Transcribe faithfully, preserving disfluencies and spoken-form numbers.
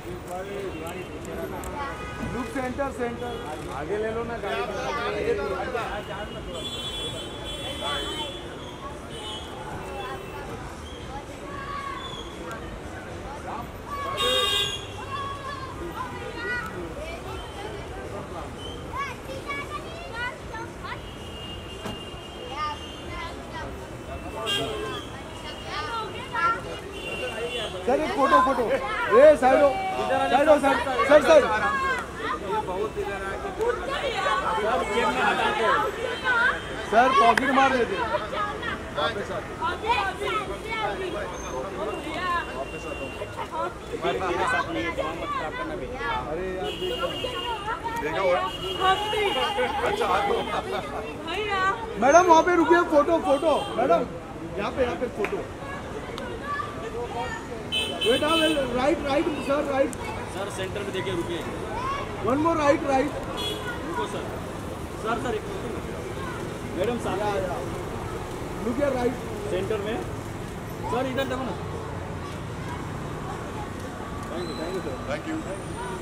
Look centre centre आगे ले लो ना गाड़ी। सर एक फोटो फोटो ए साइड हो साइड हो sir sir sir sir pocket मार देते अरे यार मैडम वहाँ पे रुकिए फोटो फोटो मैडम यहाँ पे यहाँ पे photo wait right right sir right sir center में देखिए रुकिए वन मोर राइट राइट रुको सर सर सर एक मैडम सारा लुक हियर राइट सेंटर में सर इधर देखो ना thank you thank you sir thank you